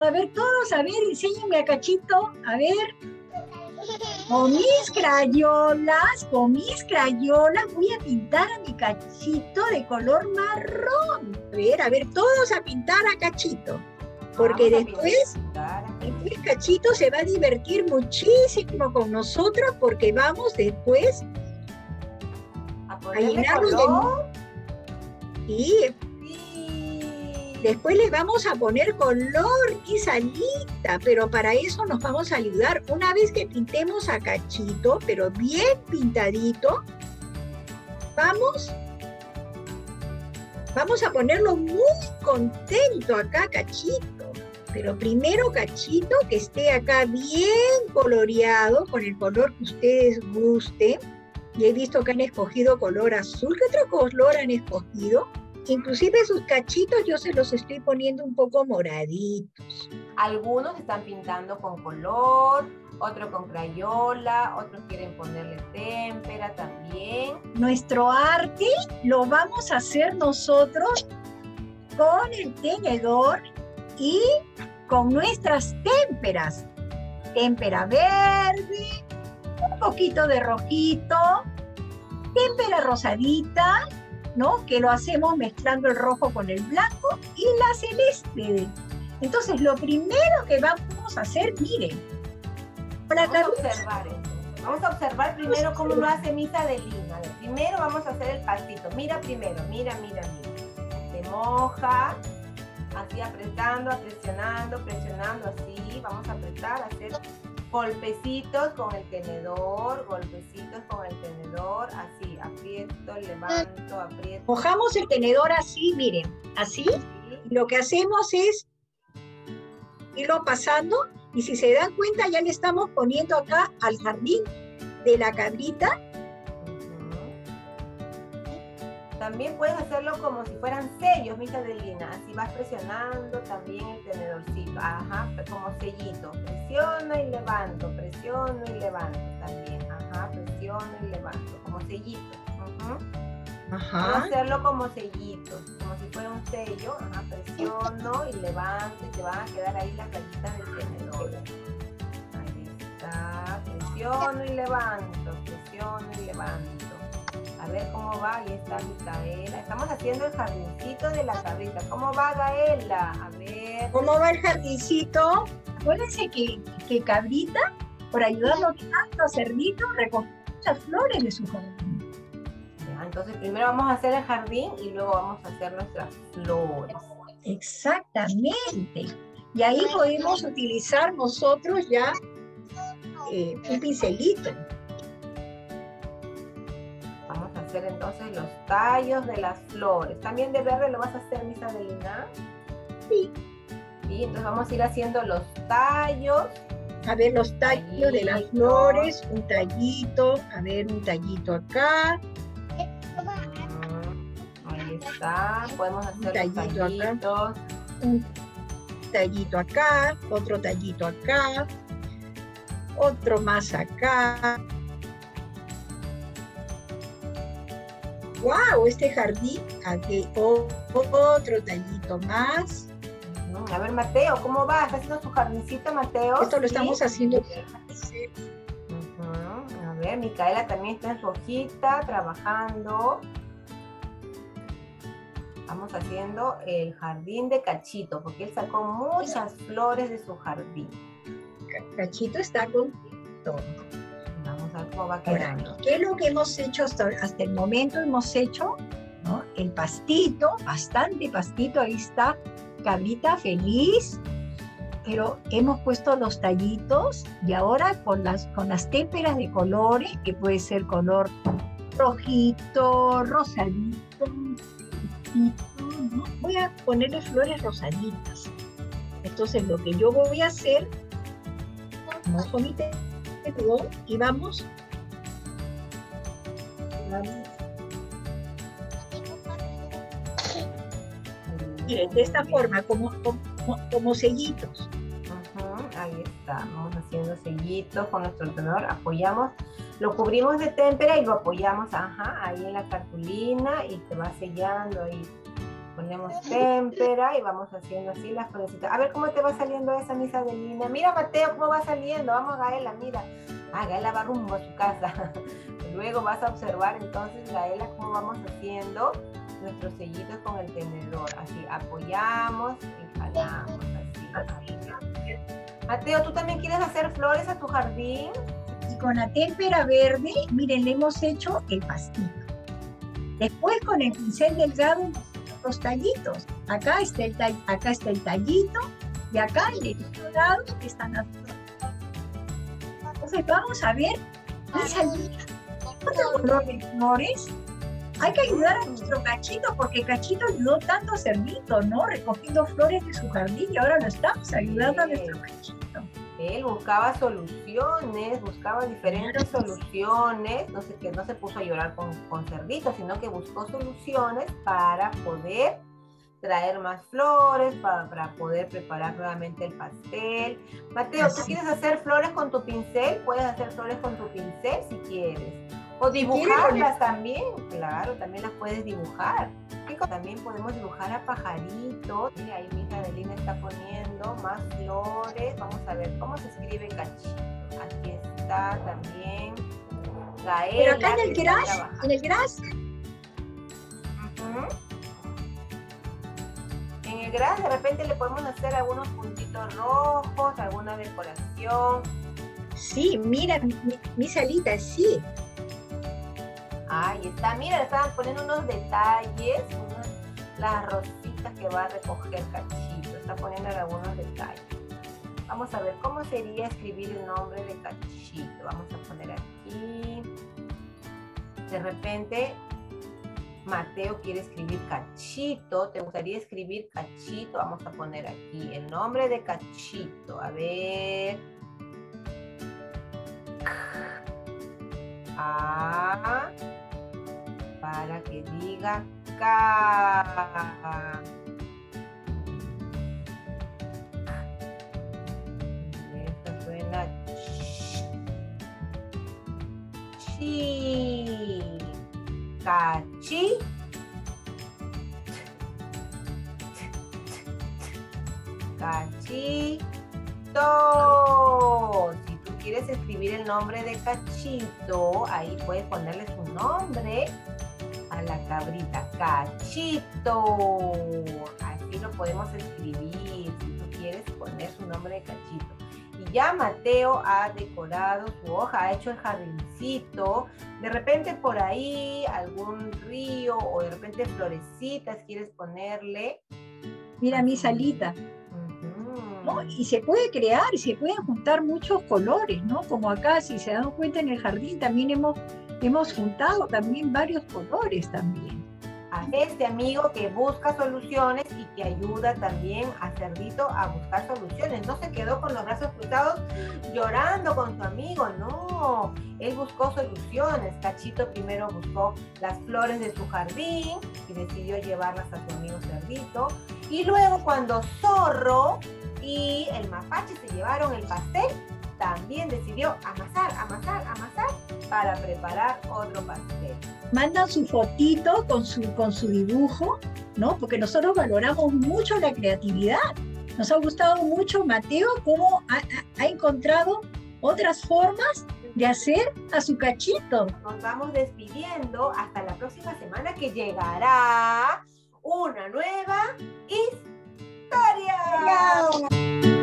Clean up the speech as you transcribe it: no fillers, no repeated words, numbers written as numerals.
A ver, todos, a ver, enséñenme a Cachito. A ver. Con mis crayolas voy a pintar a mi Cachito de color marrón. A ver, todos a pintar a Cachito. Porque después Cachito se va a divertir muchísimo con nosotros porque vamos después a llenarlo de... Sí. Después le vamos a poner color y salita, pero para eso nos vamos a ayudar. Una vez que pintemos a Cachito, pero bien pintadito, vamos a ponerlo muy contento acá, Cachito. Pero primero, Cachito, que esté acá bien coloreado, con el color que ustedes gusten. Y he visto que han escogido color azul. ¿Qué otro color han escogido? Inclusive sus cachitos yo se los estoy poniendo un poco moraditos. Algunos están pintando con color, otros con crayola, otros quieren ponerle témpera también. Nuestro arte lo vamos a hacer nosotros con el tenedor y con nuestras témperas. Témpera verde, un poquito de rojito, témpera rosadita, ¿no? Que lo hacemos mezclando el rojo con el blanco y la celeste. Entonces, lo primero que vamos a hacer, miren. Vamos a observar primero cómo lo hace Misa de Lima. Primero vamos a hacer el pastito. Mira primero, mira. Se moja, así apretando, presionando, así. Vamos a apretar, hacer golpecitos con el tenedor, así, aprieto, levanto, aprieto. Mojamos el tenedor así, miren, así. Y lo que hacemos es irlo pasando, y si se dan cuenta ya le estamos poniendo acá al jardín de la cabrita. También puedes hacerlo como si fueran sellos, Misa de Lina. Así vas presionando también el tenedorcito. Ajá, como sellito. Presiono y levanto también. Ajá, presiono y levanto, como sellito. Ajá. Puedo hacerlo como sellito, como si fuera un sello. Ajá, presiono y levanto y te van a quedar ahí las rayitas del tenedor. Ahí está. Presiono y levanto. A ver cómo va, ahí está Micaela. Estamos haciendo el jardincito de la cabrita. ¿Cómo va, Gaela? A ver. ¿Cómo va el jardincito? Acuérdense que Cabrita, por ayudarnos tanto a Cerdito, recogió muchas flores de su jardín. Ya, entonces primero vamos a hacer el jardín y luego vamos a hacer nuestras flores. Exactamente. Y ahí podemos utilizar nosotros ya un pincelito. Entonces los tallos de las flores. ¿También de verde lo vas a hacer, Misa de Lina? Sí. Sí, entonces vamos a ir haciendo los tallos. A ver, los tallos de las flores, un tallito, a ver, un tallito acá. Ahí está, podemos hacer un tallito tallitos. Acá. Un tallito acá, otro tallito acá, otro más acá. ¡Wow! Este jardín, aquí otro tallito más. A ver, Mateo, ¿cómo va? ¿Está haciendo su jardincito, Mateo? Esto lo estamos haciendo. A ver, Micaela también está en su hojita, trabajando. Vamos haciendo el jardín de Cachito, porque él sacó muchas flores de su jardín. Cachito está contento. Vamos a ver cómo va quedando. ¿Qué es lo que hemos hecho hasta el momento? Hemos hecho, ¿no?, el pastito, bastante pastito, ahí está Cabrita feliz, pero hemos puesto los tallitos y ahora con las témperas de colores, que puede ser color rojito, rosadito, ¿no? Voy a ponerle flores rosaditas. Entonces lo que yo voy a hacer, mojo mi tenedor y vamos. Miren, de esta forma, como sellitos. Ahí está, vamos haciendo sellitos con nuestro tenedor, apoyamos, lo cubrimos de témpera y lo apoyamos, ahí en la cartulina y se va sellando ahí Ponemos témpera y vamos haciendo así las florecitas. A ver cómo te va saliendo esa, Miss Adelina. Mira, Mateo, cómo va saliendo. Vamos, Gaela, mira. Ah, Gaela va rumbo a su casa. Luego vas a observar entonces, Gaela, cómo vamos haciendo nuestros sellitos con el tenedor. Así, apoyamos y jalamos. Así. Mateo, ¿tú también quieres hacer flores a tu jardín? Y con la témpera verde, miren, le hemos hecho el pastito. Después con el pincel delgado los tallitos. Acá está el tallito y acá en el otro lado están las flores. Entonces vamos a ver otro color de flores. Hay que ayudar a nuestro Cachito porque Cachito ayudó tanto a Cerdito, ¿no? Recogiendo flores de su jardín y ahora lo estamos ayudando a nuestro Cachito. Él buscaba soluciones, buscaba diferentes soluciones, no sé, que no se puso a llorar con Cerdito, sino que buscó soluciones para poder traer más flores, para poder preparar nuevamente el pastel. Mateo, ¿tú quieres hacer flores con tu pincel? Puedes hacer flores con tu pincel si quieres. O dibujarlas también, claro, también las puedes dibujar. También podemos dibujar a pajaritos. Y ahí mi hija Adelina está poniendo más flores. Vamos a ver cómo se escribe Cachito. Aquí está también Gaela. Pero acá en el gras. En el gras de repente le podemos hacer algunos puntitos rojos, alguna decoración. Sí, mira, mi salita, sí. Ahí está, mira, le estaban poniendo unos detalles, las rositas que va a recoger Cachito. Está poniendo algunos detalles. Vamos a ver cómo sería escribir el nombre de Cachito. Vamos a poner aquí. De repente, Mateo quiere escribir Cachito. ¿Te gustaría escribir Cachito? Vamos a poner aquí el nombre de Cachito. A ver. A. Para que diga K. Esta suena chi. Cachi. Cachito. Si tú quieres escribir el nombre de Cachito, ahí puedes ponerle su nombre a la cabrita. Cachito. Así lo podemos escribir si tú quieres poner su nombre de Cachito. Y ya Mateo ha decorado su hoja, ha hecho el jardincito. De repente por ahí algún río o de repente florecitas quieres ponerle. Mira mi salita. ¿No? Y se puede crear, y se pueden juntar muchos colores, ¿no? Como acá, si se dan cuenta en el jardín, también hemos juntado también varios colores también. A este amigo que busca soluciones y que ayuda también a Cerdito a buscar soluciones. No se quedó con los brazos cruzados llorando con su amigo, no. Él buscó soluciones. Cachito primero buscó las flores de su jardín y decidió llevarlas a su amigo Cerdito. Y luego cuando Zorro y el mapache se llevaron el pastel, también decidió amasar para preparar otro pastel. Mandan su fotito con su dibujo, ¿no? Porque nosotros valoramos mucho la creatividad. Nos ha gustado mucho, Mateo, cómo ha encontrado otras formas de hacer a su Cachito. Nos vamos despidiendo hasta la próxima semana que llegará una nueva historia.